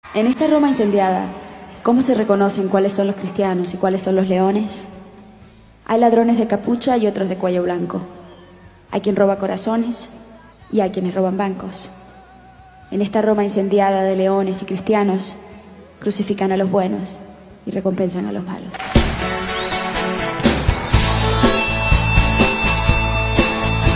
En esta Roma incendiada, ¿cómo se reconocen cuáles son los cristianos y cuáles son los leones? Hay ladrones de capucha y otros de cuello blanco. Hay quien roba corazones y hay quienes roban bancos. En esta Roma incendiada de leones y cristianos, crucifican a los buenos y recompensan a los malos.